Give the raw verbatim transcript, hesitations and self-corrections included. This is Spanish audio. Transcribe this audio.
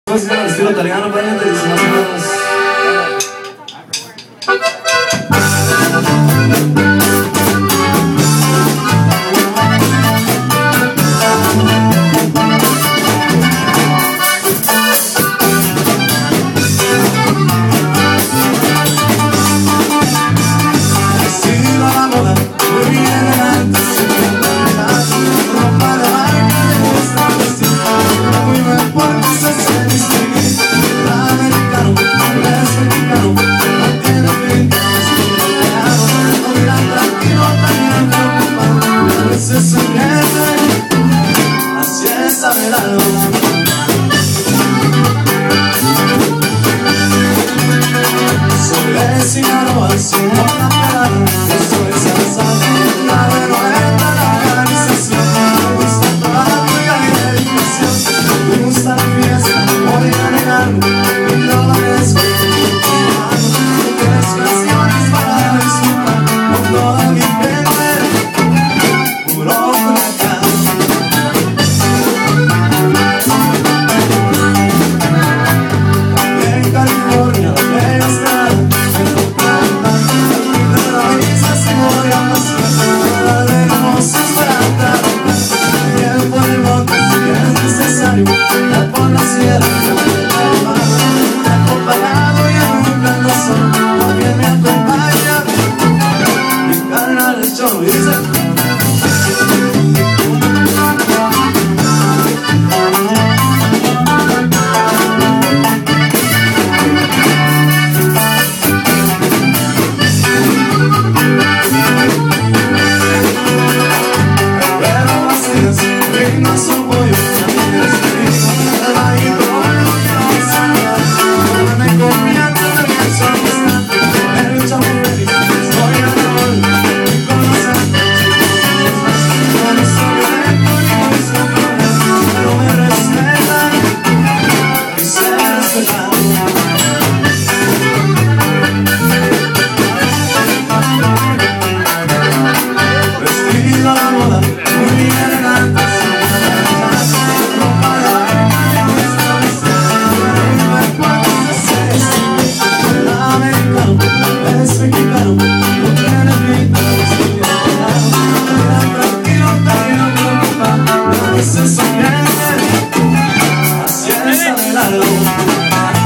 Música al estilo italiano, pariente, dice más o menos. Sinaloa, Sinaloa, eso es alzado, la vergüenza, la organización, me gusta toda la tuya y la dedicación, me gusta la fiesta, voy a negarlo, y no lo merezco, no tienes canciones para disfrutar, con toda mi gente, puro Culiacán. En California, bella estrada, la por la sierra, el mar, acompañado y arrancando sol, también me acompaña mi carnal el cholo, y dice pero vacías, reina su pollo. Vestido a la moda, muy elegante, ropa de baile, americano, es mexicano, no tiene pinta de estudiar, mira tranquilo, tranquilo, preocupado, no es eso, así es el